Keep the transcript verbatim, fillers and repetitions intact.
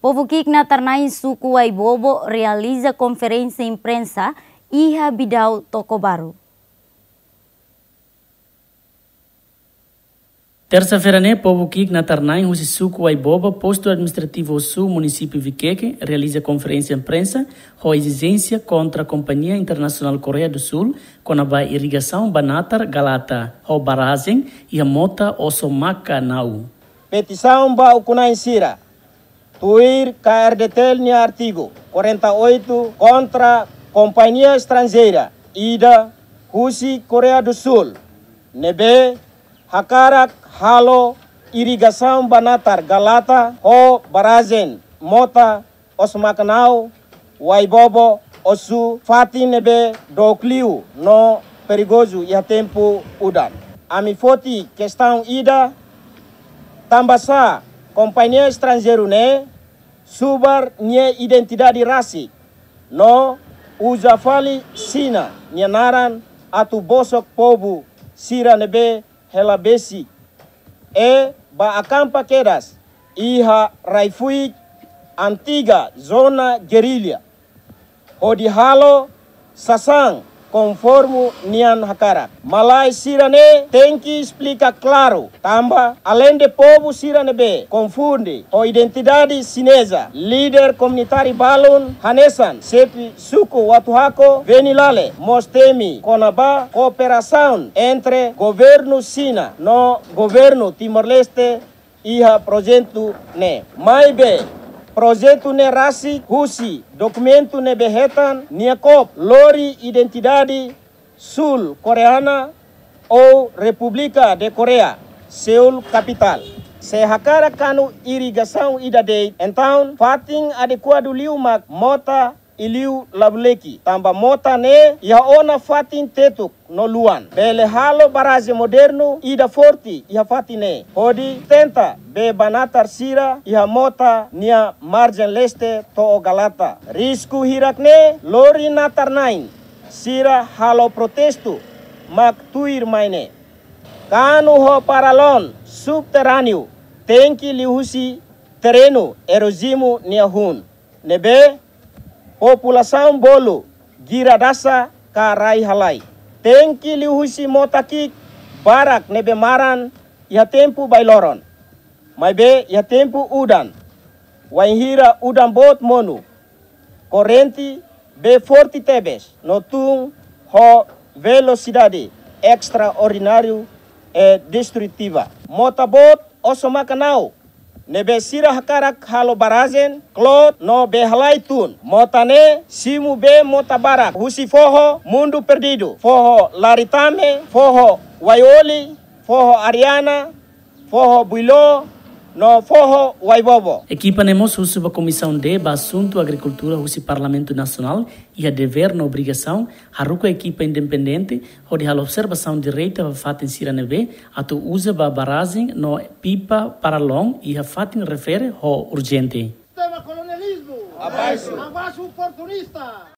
Povo Kikna Tarnai Suku Waibobo realiza conferência imprensa Iha Bidau Toko Baru. Terça-feira, né, Povo Kikna Tarnai, Husi Suku Waibobo, posto administrativo sul, município Viqueque, realiza conferência imprensa com a exigência contra a Companhia Internacional Coreia do Sul, com a irrigação Banatar Galata, o Barazen e a Mota Osomaka Nau. Petição ba Ukunai Sira, tuir K R D T L ni artigo quarenta e oito contra Companhia Estrangeira, Ida, Husi Coreia do Sul, Nebe, Hakarak, Halo, Irrigação Banatar Galata, Ho Barazen, Mota, Osmakanau, Waibobo, Osu, Fati Nebe, Docliu, no perigoso e a tempo udan. Amifoti, questão Ida, Tambasa, Companhia Estrangeira ne, Subar nye identidade raci, no Uzafali Sina, Nyanaran, Atu Bosok Povo, Sira Nebe, Helabesi, e ba acampa quedas, Iha Raifui, antiga zona guerrilha, Hodihalo, Sasang, conforme Nian Hakarak. Malai Sirane tem que explicar claro, tamba, além de povo Siranebe, confunde a identidade chinesa, líder comunitário Balun, Hanesan, Sepi, Suku, Watuhako, Venilale, Mostemi, Conaba, cooperação entre governo China, no governo Timor-Leste e a projeto ne. Maibe, projeto ne rasi, husi, documento ne behetan, niakop, lori identidade sul-coreana ou República de Coreia, Seul capital. Se hakara kanu irrigação idadei, então fating adequado liu mak mota iliu labuleki, tamba mota ne ia ona fatin tetuk no luan. Bele halo baraje moderno ida forti ia fatine. Hodi tenta be banatar sira ia mota nia margem leste to Galata. Risku hirak ne lori natar nain. Sira halo protesto mak tuir maine. Kanu ho paralon subterrâneo tem que lihusi terreno erosimo nia hun. Nebe população bolo giradasa karai halai. Tem que lihusi motakik barak nebe maran ia tempo bailoron. Maibe ia tempo udan. Wainhira udan bot monu. Corrente be forte tebes. Notung ho velocidade extraordinário e destrutiva. Motabot osomakanau. Nebe sira hakarak halo barazen, klot no behalai tun. Motane simu be motabarak. Husi foho mundo perdido. Foho Laritame, foho Waioli, foho Ariana, foho Builo, no foho Waibobo. Equipa nemos husi ba comissão de ba assunto agricultura husi Parlamento Nacional e a dever na obrigação haruko equipa independente onde a observação direita va fatin sira nebe atu usa ba barazing no pipa para long e a fatin refere ho urgente. Tema colonialismo. Abaixo. Abaixo oportunista.